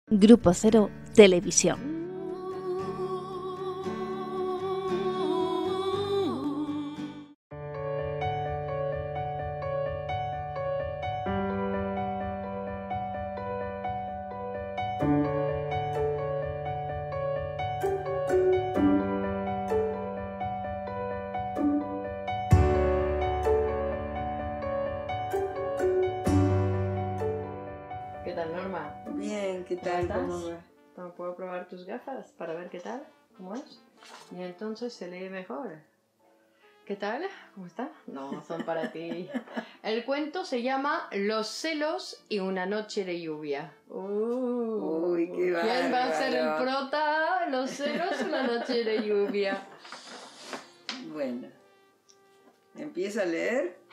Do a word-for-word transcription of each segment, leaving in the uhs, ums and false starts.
Grupo Cero Televisión. ¿Qué tal, Norma? Bien, ¿qué tal? ¿Cómo ¿Cómo estás? va? ¿Puedo probar tus gafas para ver qué tal? ¿Cómo es? Y entonces se lee mejor. ¿Qué tal? ¿Cómo está? No, son para ti. El cuento se llama Los celos y una noche de lluvia. Uh, Uy, qué ¿Quién va a ser el bárbaro. prota? Los celos y una noche de lluvia. Bueno, ¿empieza a leer?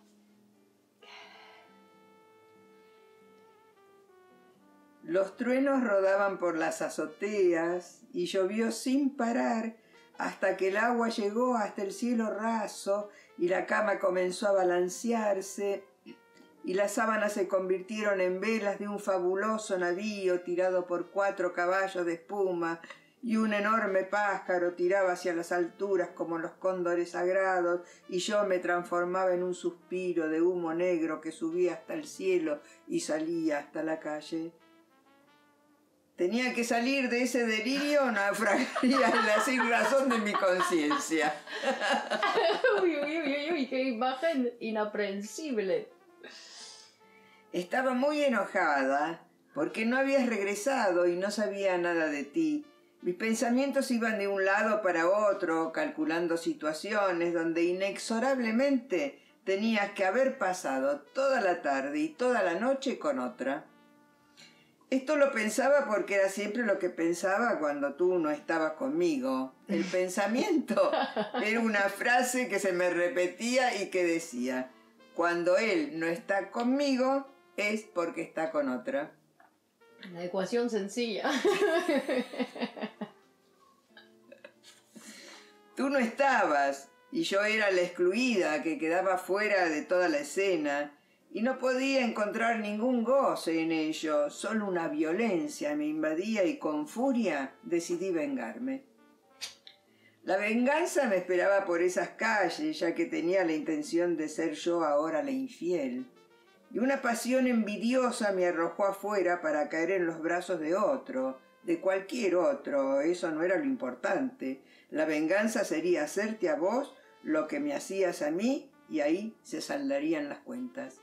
Los truenos rodaban por las azoteas y llovió sin parar hasta que el agua llegó hasta el cielo raso y la cama comenzó a balancearse y las sábanas se convirtieron en velas de un fabuloso navío tirado por cuatro caballos de espuma y un enorme pájaro tiraba hacia las alturas como los cóndores sagrados y yo me transformaba en un suspiro de humo negro que subía hasta el cielo y salía hasta la calle. Tenía que salir de ese delirio o naufragaría en la sin razón de mi conciencia. Uy, uy, uy, uy, qué imagen inaprensible. Estaba muy enojada porque no habías regresado y no sabía nada de ti. Mis pensamientos iban de un lado para otro, calculando situaciones donde inexorablemente tenías que haber pasado toda la tarde y toda la noche con otra. Esto lo pensaba porque era siempre lo que pensaba cuando tú no estabas conmigo. El pensamiento era una frase que se me repetía y que decía: cuando él no está conmigo es porque está con otra. La ecuación sencilla. Tú no estabas y yo era la excluida que quedaba fuera de toda la escena. Y no podía encontrar ningún goce en ello, solo una violencia me invadía y con furia decidí vengarme. La venganza me esperaba por esas calles, ya que tenía la intención de ser yo ahora la infiel. Y una pasión envidiosa me arrojó afuera para caer en los brazos de otro, de cualquier otro, eso no era lo importante. La venganza sería hacerte a vos lo que me hacías a mí y ahí se saldarían las cuentas.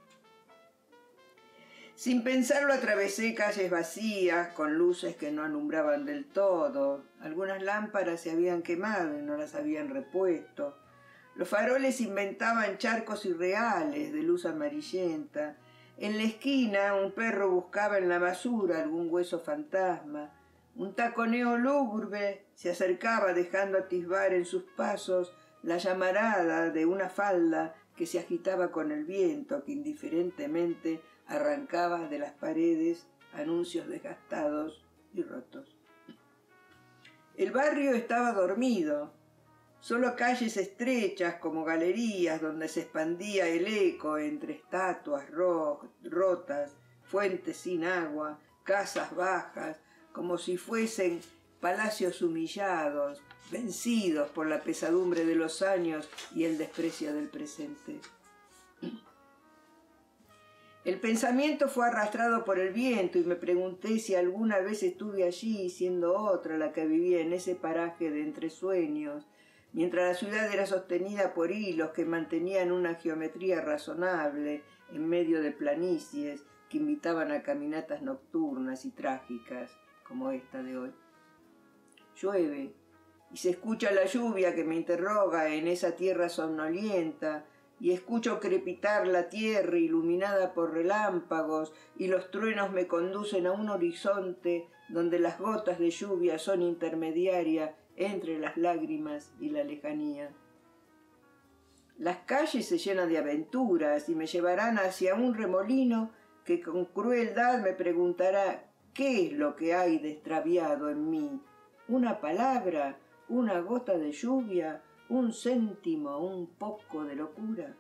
Sin pensarlo atravesé calles vacías, con luces que no alumbraban del todo. Algunas lámparas se habían quemado y no las habían repuesto. Los faroles inventaban charcos irreales de luz amarillenta. En la esquina un perro buscaba en la basura algún hueso fantasma. Un taconeo lúgubre se acercaba dejando atisbar en sus pasos la llamarada de una falda que se agitaba con el viento que indiferentemente arrancaba de las paredes anuncios desgastados y rotos. El barrio estaba dormido, solo calles estrechas como galerías donde se expandía el eco entre estatuas ro- rotas, fuentes sin agua, casas bajas, como si fuesen palacios humillados, vencidos por la pesadumbre de los años y el desprecio del presente. El pensamiento fue arrastrado por el viento y me pregunté si alguna vez estuve allí siendo otra la que vivía en ese paraje de entresueños, mientras la ciudad era sostenida por hilos que mantenían una geometría razonable en medio de planicies que invitaban a caminatas nocturnas y trágicas como esta de hoy. Llueve y se escucha la lluvia que me interroga en esa tierra somnolienta, y escucho crepitar la tierra iluminada por relámpagos, y los truenos me conducen a un horizonte donde las gotas de lluvia son intermediaria entre las lágrimas y la lejanía. Las calles se llenan de aventuras y me llevarán hacia un remolino que con crueldad me preguntará qué es lo que hay de extraviado en mí. Una palabra, una gota de lluvia, un céntimo, un poco de locura.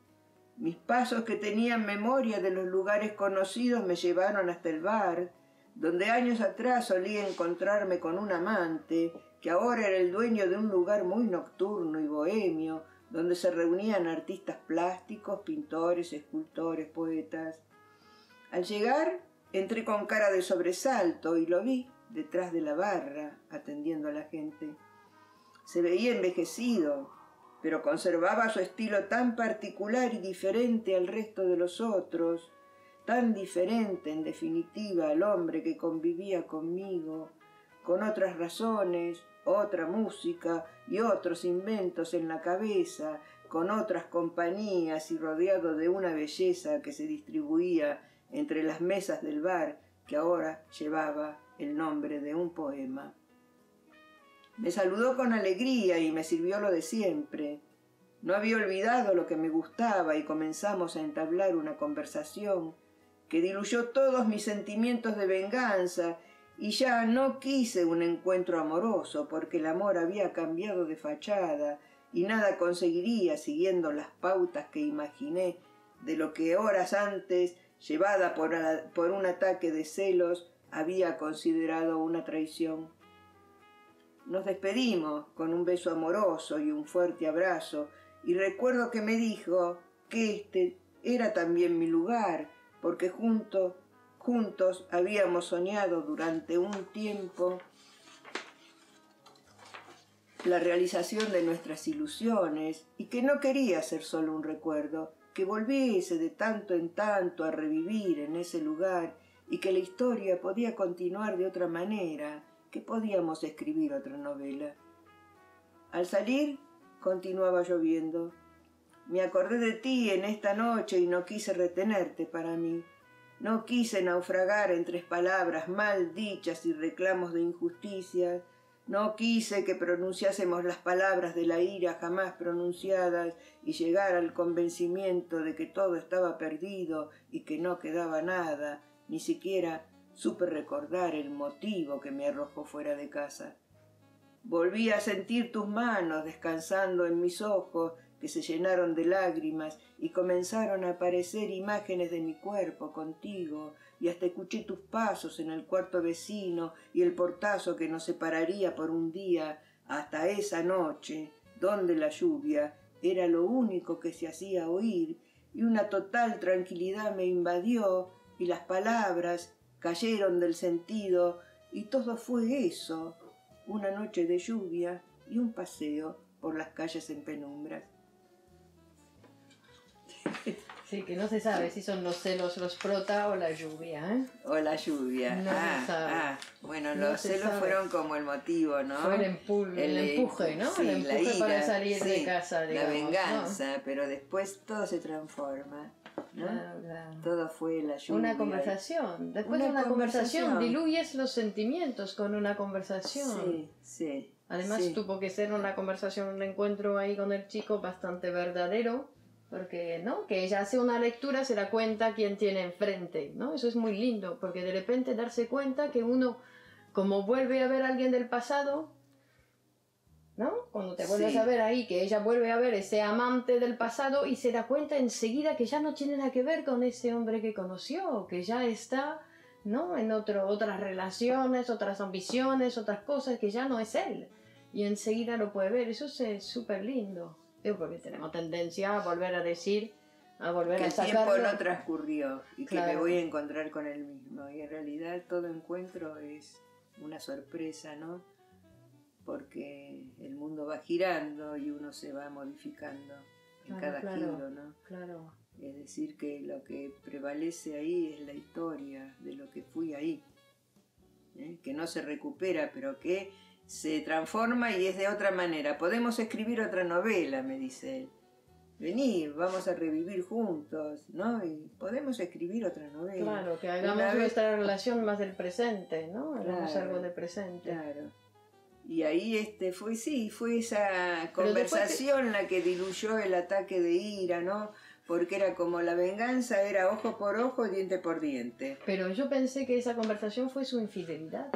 Mis pasos que tenían memoria de los lugares conocidos me llevaron hasta el bar, donde años atrás solía encontrarme con un amante que ahora era el dueño de un lugar muy nocturno y bohemio, donde se reunían artistas plásticos, pintores, escultores, poetas. Al llegar, entré con cara de sobresalto y lo vi detrás de la barra, atendiendo a la gente. Se veía envejecido, pero conservaba su estilo tan particular y diferente al resto de los otros, tan diferente, en definitiva, al hombre que convivía conmigo, con otras razones, otra música y otros inventos en la cabeza, con otras compañías y rodeado de una belleza que se distribuía entre las mesas del bar, que ahora llevaba el nombre de un poema. Me saludó con alegría y me sirvió lo de siempre. No había olvidado lo que me gustaba y comenzamos a entablar una conversación que diluyó todos mis sentimientos de venganza, y ya no quise un encuentro amoroso, porque el amor había cambiado de fachada y nada conseguiría siguiendo las pautas que imaginé de lo que horas antes, llevada por, a, por un ataque de celos, había considerado una traición. Nos despedimos con un beso amoroso y un fuerte abrazo, y recuerdo que me dijo que este era también mi lugar, porque juntos, juntos habíamos soñado durante un tiempo la realización de nuestras ilusiones, y que no quería ser solo un recuerdo, que volviese de tanto en tanto a revivir en ese lugar, y que la historia podía continuar de otra manera, que podíamos escribir otra novela. Al salir, continuaba lloviendo. Me acordé de ti en esta noche y no quise retenerte para mí. No quise naufragar entre palabras mal dichas y reclamos de injusticia. No quise que pronunciásemos las palabras de la ira jamás pronunciadas y llegar al convencimiento de que todo estaba perdido y que no quedaba nada. Ni siquiera supe recordar el motivo que me arrojó fuera de casa. Volví a sentir tus manos descansando en mis ojos, que se llenaron de lágrimas, y comenzaron a aparecer imágenes de mi cuerpo contigo, y hasta escuché tus pasos en el cuarto vecino y el portazo que nos separaría por un día hasta esa noche, donde la lluvia era lo único que se hacía oír, y una total tranquilidad me invadió, y las palabras cayeron del sentido, y todo fue eso, una noche de lluvia y un paseo por las calles en penumbras. Sí, que no se sabe si son los celos los prota o la lluvia, ¿eh? O la lluvia. No ah, se sabe. ah, bueno, No los se celos sabe. fueron como el motivo, ¿no? Fue el, empu- el, el empuje, ¿no? Sí, el la empuje ira, para salir sí, de casa, digamos. la venganza, ¿no? Pero después todo se transforma, ¿no? Claro, claro. Todo fue la lluvia. Una conversación. Después Una de una conversación, conversación. diluyes los sentimientos con una conversación. Sí, sí. Además sí. tuvo que ser una conversación, un encuentro ahí con el chico bastante verdadero, porque, ¿no? Que ella hace una lectura, se da cuenta quién tiene enfrente, ¿no? Eso es muy lindo, porque de repente darse cuenta que uno, como vuelve a ver a alguien del pasado, ¿no? Cuando te vuelves Sí. a ver ahí, que ella vuelve a ver ese amante del pasado y se da cuenta enseguida que ya no tiene nada que ver con ese hombre que conoció, que ya está, ¿no? En otro, otras relaciones, otras ambiciones, otras cosas, que ya no es él. Y enseguida lo puede ver, eso es súper lindo. Digo, porque tenemos tendencia a volver a decir, a volver que a el sacarlo. tiempo no transcurrió y que Claro. me voy a encontrar con él mismo. Y en realidad todo encuentro es una sorpresa, ¿no? Porque el mundo va girando y uno se va modificando en Claro, cada claro. giro, ¿no? Claro. Es decir, que lo que prevalece ahí es la historia de lo que fui ahí, ¿eh? Que no se recupera, pero que se transforma y es de otra manera. Podemos escribir otra novela, me dice él. Vení, vamos a revivir juntos, ¿no? Y podemos escribir otra novela. Claro, que Una hagamos vez- nuestra relación más del presente, ¿no? Hagamos Claro, algo del presente. Claro. Y ahí este fue, sí, fue esa Pero después conversación la que diluyó el ataque de ira, ¿no? Porque era como la venganza, era ojo por ojo, diente por diente. Pero yo pensé que esa conversación fue su infidelidad.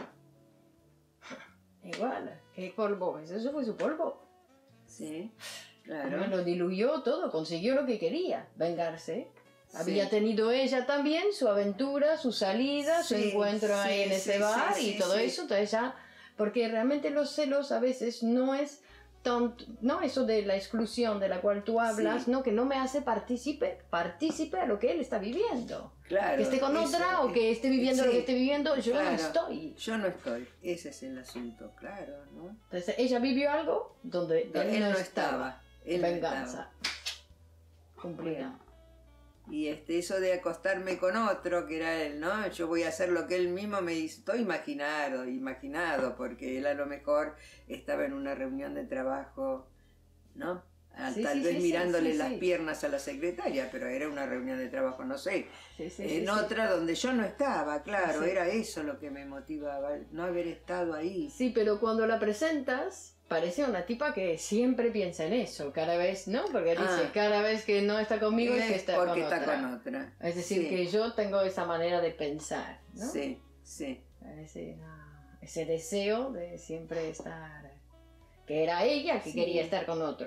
Igual, ¿qué polvo es? Eso fue su polvo. Sí, Bueno, claro. lo diluyó todo, consiguió lo que quería, vengarse. Había Sí. tenido ella también su aventura, su salida, su Sí, encuentro ahí sí, en ese sí, bar sí, y sí, todo sí. eso, entonces ya, porque realmente los celos a veces no es tanto, no eso de la exclusión de la cual tú hablas, Sí. no, que no me hace partícipe, partícipe a lo que él está viviendo. Claro. Que esté con eso, otra o eh, que esté viviendo sí, lo que esté viviendo, yo claro. no estoy. Yo no estoy, ese es el asunto, claro, ¿no? Entonces ella vivió algo donde No, él, él no no estaba. estaba, él no Venganza. Cumplida. Bueno. Y este, eso de acostarme con otro, que era él, ¿no? Yo voy a hacer lo que él mismo me hizo. Todo imaginado, imaginado, porque él a lo mejor estaba en una reunión de trabajo, ¿no? Ah, Sí, tal sí, vez sí, sí, mirándole sí, las sí. piernas a la secretaria, pero era una reunión de trabajo, no sé. Sí, sí, en sí, sí. otra donde yo no estaba, claro, Sí. era eso lo que me motivaba, no haber estado ahí. Sí, pero cuando la presentas, parece una tipa que siempre piensa en eso, cada vez, ¿no? Porque dice, Ah. cada vez que no está conmigo es que está porque con está otra. con otra. Es decir, Sí, que yo tengo esa manera de pensar, ¿no? sí, sí. Ese, ah, ese deseo de siempre estar... Que era ella que Sí. quería estar con otro.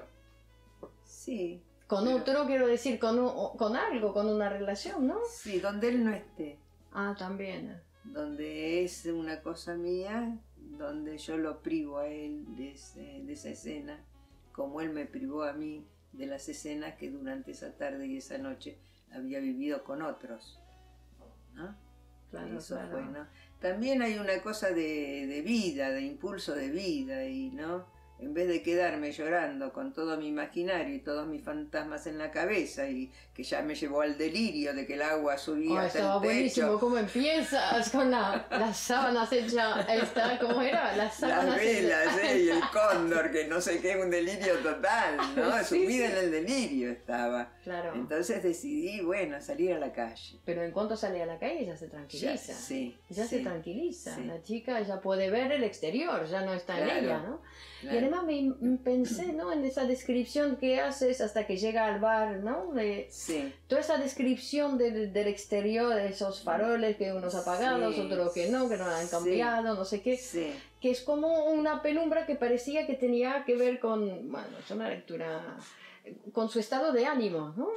Sí. Con Pero- otro, quiero decir, con, un- con algo, con una relación, ¿no? Sí, donde él no esté. Ah, también. Donde es una cosa mía, donde yo lo privo a él de, ese- de esa escena, como él me privó a mí de las escenas que durante esa tarde y esa noche había vivido con otros. ¿No? Claro, Eso claro. fue, ¿no? También hay una cosa de, de vida, de impulso de vida, y ¿no? En vez de quedarme llorando con todo mi imaginario y todos mis fantasmas en la cabeza, y que ya me llevó al delirio de que el agua subía Oh, hasta estaba el techo. buenísimo cómo empiezas con la, las sábanas hechas, esta, ¿cómo era? Las sábanas Las velas, hechas- ¿eh? Y el cóndor, que no sé qué, un delirio total, ¿no? Sí, Sumida sí. en el delirio estaba. Claro. Entonces decidí, bueno, salir a la calle. Pero en cuanto sale a la calle ella se Ya, tranquiliza. sí, Ya sí, se tranquiliza. sí. La chica ya puede ver el exterior, ya no está en Claro, ella, ¿no? claro. Y además me, me pensé, ¿no? En esa descripción que haces hasta que llega al bar, ¿no? De Sí, toda esa descripción del, del exterior, de esos faroles que unos apagados, Sí, otros que no, que no han sí. cambiado, no sé qué. sí. Que es como una penumbra que parecía que tenía que ver con, bueno, es una lectura, con su estado de ánimo, ¿no?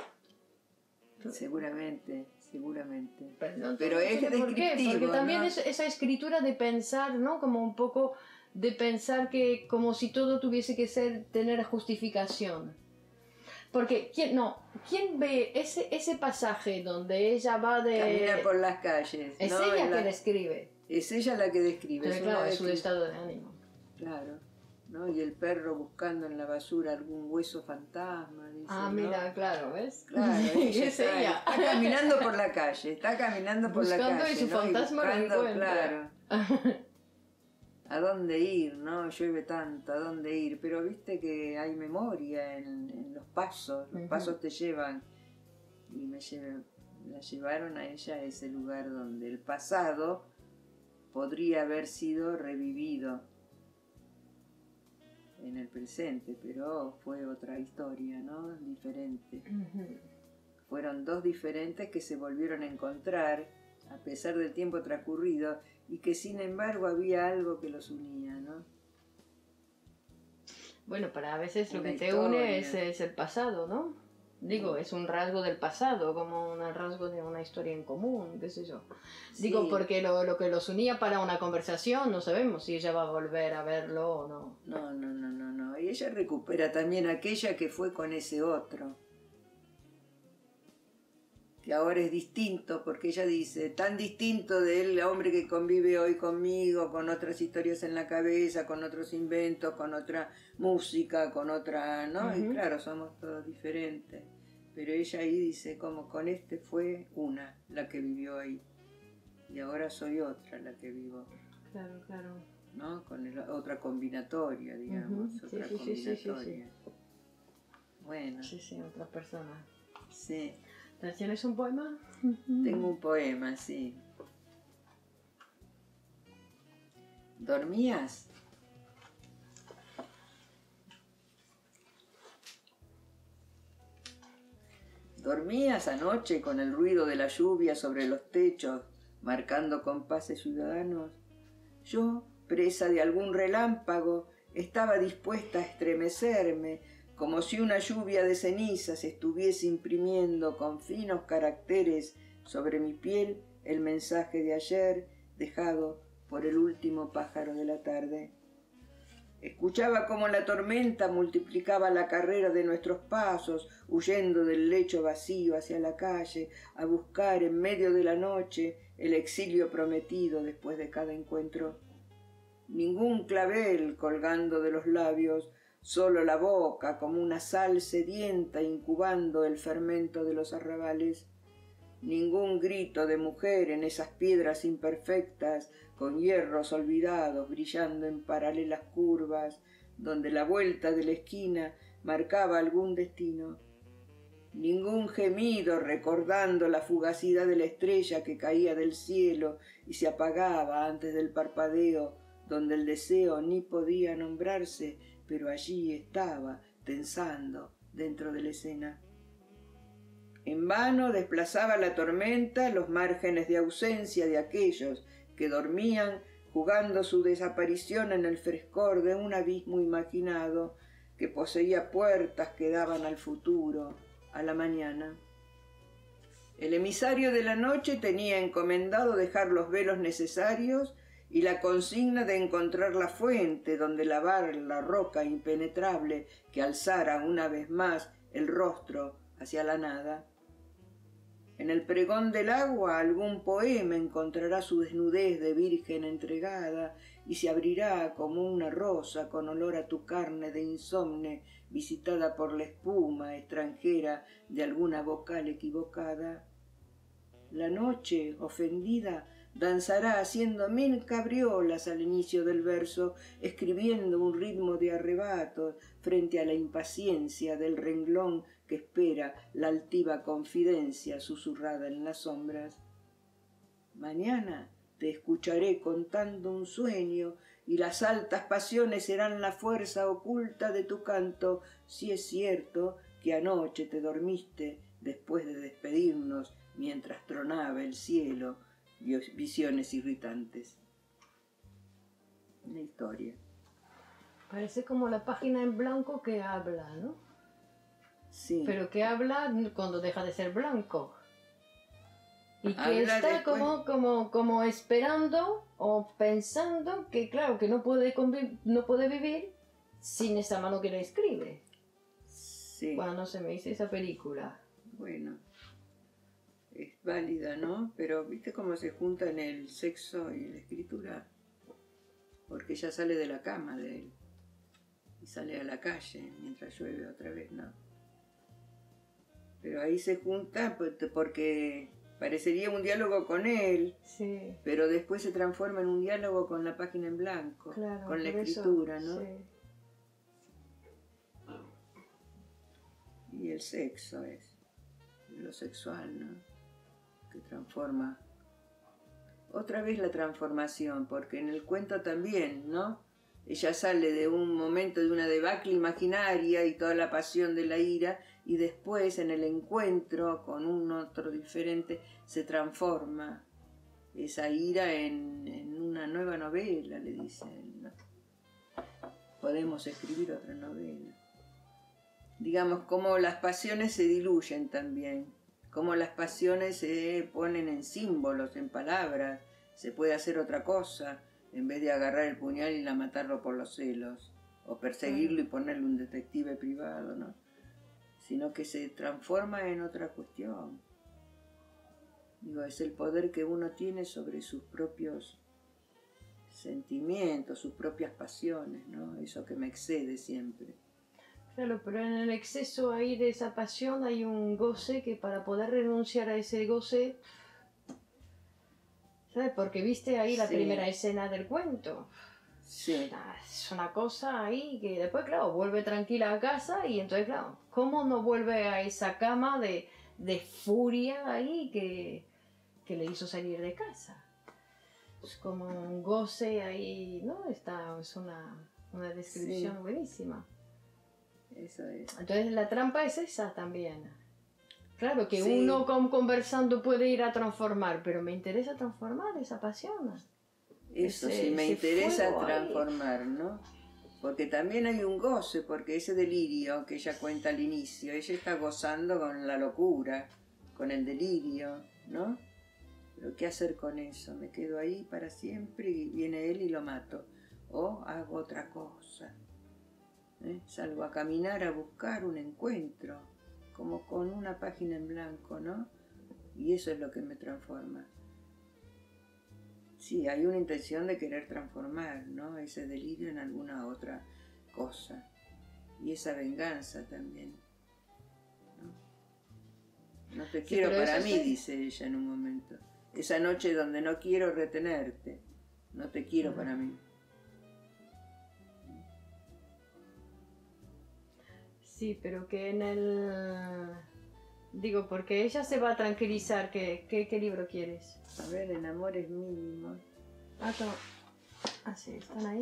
Seguramente, seguramente. Pero, no Pero es entiendo por qué, descriptivo, porque también ¿no? es esa escritura de pensar, ¿no? Como un poco de pensar que como si todo tuviese que ser, tener justificación. Porque, ¿quién, no, ¿quién ve ese, ese pasaje donde ella va de... Camina por las calles. Es ¿no? ella En la- que describe. Es ella la que describe. Pero es claro, una es su descri- estado de ánimo. Claro. ¿No? Y el perro buscando en la basura algún hueso fantasma. Dice, Ah, ¿no? mira, claro, ¿ves? Claro, ella es está, ella. está caminando por la calle, está caminando por la Buscando calle. y su ¿no? fantasma lo buscando, encuentra. claro. ¿A dónde ir? ¿No? Llueve tanto, ¿a dónde ir? Pero viste que hay memoria en, en los pasos, los Ujú. pasos te llevan. Y me llevan, la llevaron a ella a ese lugar donde el pasado podría haber sido revivido en el presente, pero fue otra historia, ¿no? Diferente. Ujú. Fueron dos diferentes que se volvieron a encontrar a pesar del tiempo transcurrido y que sin embargo había algo que los unía, ¿no? Bueno, para a veces lo Una que te historia. une es, es el pasado, ¿no? Digo, es un rasgo del pasado, como un rasgo de una historia en común, qué sé yo. Digo, Sí. porque lo, lo que los unía para una conversación, no sabemos si ella va a volver a verlo o no. No, no, no, no, no. Y ella recupera también aquella que fue con ese otro. Que ahora es distinto, porque ella dice, tan distinto del hombre que convive hoy conmigo, con otras historias en la cabeza, con otros inventos, con otra música, con otra, ¿no? Y Ujú. claro, somos todos diferentes. Pero ella ahí dice, como con este fue una la que vivió ahí. Y ahora soy otra la que vivo, Claro, claro. ¿no? Con el- otra combinatoria, digamos, Ujú. Sí, otra sí, sí, sí, sí, sí. combinatoria. Bueno, Sí, sí, otra persona. sí. ¿Entonces tienes un poema? Tengo un poema, sí. ¿Dormías? ¿Dormías anoche con el ruido de la lluvia sobre los techos, marcando compases ciudadanos? Yo, presa de algún relámpago, estaba dispuesta a estremecerme, como si una lluvia de cenizas estuviese imprimiendo con finos caracteres sobre mi piel el mensaje de ayer dejado por el último pájaro de la tarde. Escuchaba cómo la tormenta multiplicaba la carrera de nuestros pasos, huyendo del lecho vacío hacia la calle, a buscar en medio de la noche el exilio prometido después de cada encuentro. Ningún clavel colgando de los labios, solo la boca como una sal sedienta incubando el fermento de los arrabales. Ningún grito de mujer en esas piedras imperfectas, con hierros olvidados brillando en paralelas curvas, donde la vuelta de la esquina marcaba algún destino. Ningún gemido recordando la fugacidad de la estrella que caía del cielo y se apagaba antes del parpadeo, donde el deseo ni podía nombrarse, pero allí estaba, tensando dentro de la escena. En vano desplazaba la tormenta los márgenes de ausencia de aquellos que dormían jugando su desaparición en el frescor de un abismo imaginado que poseía puertas que daban al futuro, a la mañana. El emisario de la noche tenía encomendado dejar los velos necesarios y la consigna de encontrar la fuente donde lavar la roca impenetrable que alzara una vez más el rostro hacia la nada. En el pregón del agua algún poema encontrará su desnudez de virgen entregada y se abrirá como una rosa con olor a tu carne de insomne visitada por la espuma extranjera de alguna vocal equivocada. La noche, ofendida, danzará haciendo mil cabriolas al inicio del verso, escribiendo un ritmo de arrebatos frente a la impaciencia del renglón que espera la altiva confidencia susurrada en las sombras. Mañana te escucharé contando un sueño y las altas pasiones serán la fuerza oculta de tu canto, si es cierto que anoche te dormiste después de despedirnos mientras tronaba el cielo visiones irritantes. Una historia. Parece como la página en blanco que habla, ¿no? Sí. Pero que habla cuando deja de ser blanco. Y que Habla está después. como, como, como esperando o pensando que, claro, que no puede, convi- no puede vivir sin esa mano que le escribe. Sí. Cuando se me hizo esa película. Bueno, es válida, ¿no? Pero ¿viste cómo se juntan el sexo y la escritura? Porque ella sale de la cama de él y sale a la calle mientras llueve otra vez, ¿no? Pero ahí se junta porque parecería un diálogo con él, Sí. pero después se transforma en un diálogo con la página en blanco, Claro, con la por eso, escritura, ¿no? sí. Y el sexo es lo sexual, ¿no? Que transforma. Otra vez la transformación, porque en el cuento también, ¿no? Ella sale de un momento de una debacle imaginaria y toda la pasión de la ira, y después en el encuentro con un otro diferente se transforma esa ira en, en una nueva novela, le dice él, ¿no? Podemos escribir otra novela. Digamos, cómo las pasiones se diluyen también, cómo las pasiones se ponen en símbolos, en palabras, se puede hacer otra cosa, en vez de agarrar el puñal y la matarlo por los celos, o perseguirlo y ponerle un detective privado, ¿no? Sino que se transforma en otra cuestión. Digo, es el poder que uno tiene sobre sus propios sentimientos, sus propias pasiones, ¿no? Eso que me excede siempre. Claro, pero en el exceso ahí de esa pasión hay un goce que para poder renunciar a ese goce, ¿sabes? Porque viste ahí la Sí. primera escena del cuento. Sí, Es una cosa ahí que después, claro, vuelve tranquila a casa y entonces, claro, ¿cómo no vuelve a esa cama de, de furia ahí que, que le hizo salir de casa? Es como un goce ahí, ¿no? Está, es una, una descripción Sí. buenísima. eso es. Entonces la trampa es esa también. Claro que Sí. uno con, conversando puede ir a transformar, pero me interesa transformar esa pasión. Eso Ese- sí, me ese interesa fuego ahí. transformar, ¿no? Porque también hay un goce, porque ese delirio que ella cuenta al inicio, ella está gozando con la locura, con el delirio, ¿no? Pero ¿qué hacer con eso? Me quedo ahí para siempre y viene él y lo mato. O hago otra cosa. ¿Eh? Salgo a caminar, a buscar un encuentro, como con una página en blanco, ¿no? Y eso es lo que me transforma. Sí, hay una intención de querer transformar, ¿no? Ese delirio en alguna otra cosa. Y esa venganza también, ¿no? No te quiero sí, para mí, sí. dice ella en un momento. Esa noche donde no quiero retenerte, no te quiero uh-huh. para mí. Sí, pero que en el... Digo, porque ella se va a tranquilizar. ¿Qué, qué, qué libro quieres? A ver, en Amores Mínimos. Ah, no. Ah, sí, están ahí.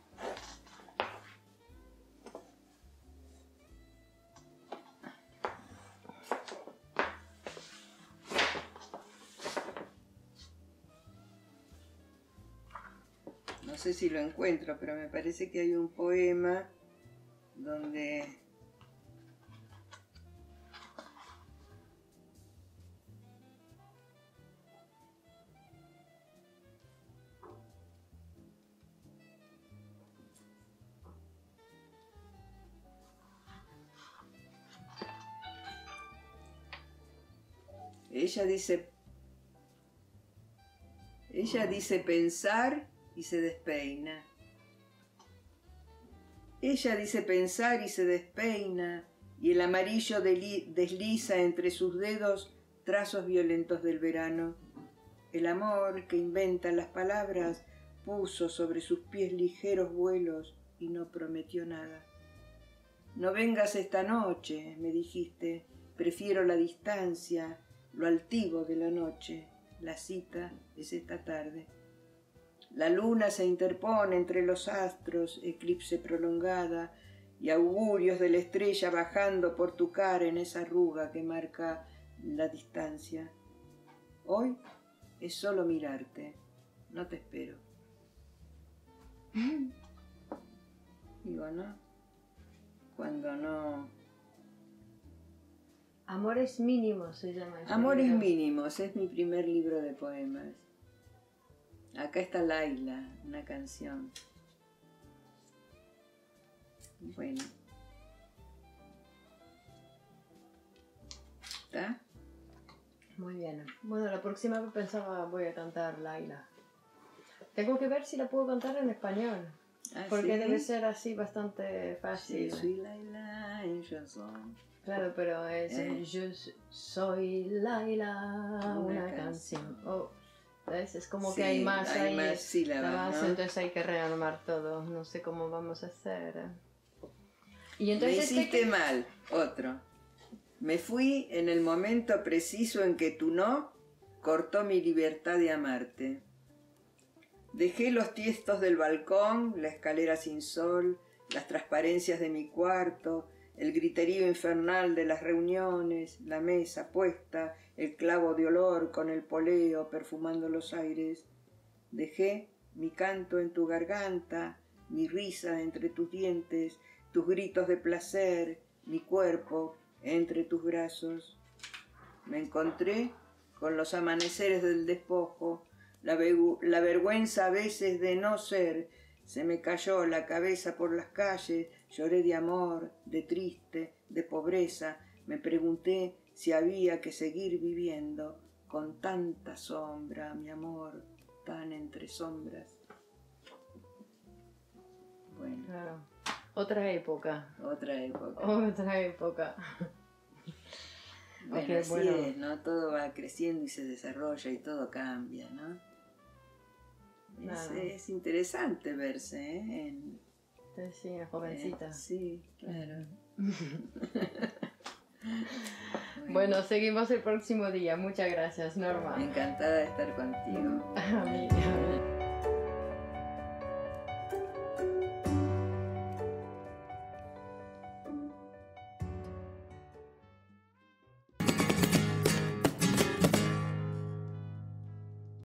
No sé si lo encuentro, pero me parece que hay un poema donde... Ella dice, ella dice pensar y se despeina. Ella dice pensar y se despeina, y el amarillo desliza entre sus dedos trazos violentos del verano. El amor que inventa las palabras puso sobre sus pies ligeros vuelos y no prometió nada. No vengas esta noche, me dijiste, prefiero la distancia, lo altivo de la noche, la cita es esta tarde. La luna se interpone entre los astros, eclipse prolongada, y augurios de la estrella bajando por tu cara en esa arruga que marca la distancia. Hoy es solo mirarte, no te espero. Digo, ¿no? Cuando no... Amores Mínimos se llama. Amores libro. Mínimos, es mi primer libro de poemas. Acá está Laila, una canción. Bueno. ¿Está? Muy bien. Bueno, la próxima que pensaba voy a cantar Laila. Tengo que ver si la puedo cantar en español. ¿Ah, porque sí? Debe ser así bastante fácil. Sí, soy Laila en chanson. Claro, pero es eh. Yo soy Laila, una, una canción. canción. Oh, ¿ves? Es como sí, que hay más hay ahí. Más sílabas, ¿no? Entonces hay que rearmar todo. No sé cómo vamos a hacer. Y entonces Me hiciste este... mal, otro. Me fui en el momento preciso en que tu no cortó mi libertad de amarte. Dejé los tiestos del balcón, la escalera sin sol, las transparencias de mi cuarto, el griterío infernal de las reuniones, la mesa puesta, el clavo de olor con el poleo perfumando los aires. Dejé mi canto en tu garganta, mi risa entre tus dientes, tus gritos de placer, mi cuerpo entre tus brazos. Me encontré con los amaneceres del despojo, la, la vergüenza a veces de no ser. Se me cayó la cabeza por las calles, lloré de amor, de triste, de pobreza. Me pregunté si había que seguir viviendo con tanta sombra, mi amor, tan entre sombras. Bueno. Claro. Otra época. Otra época. Otra época. Bueno, okay, así bueno. es, ¿no? Todo va creciendo y se desarrolla y todo cambia, ¿no? Es, es interesante verse, ¿eh? En, sí, jovencita. Eh, sí, claro. bueno. bueno, seguimos el próximo día. Muchas gracias, Norma. Encantada de estar contigo. Amiga.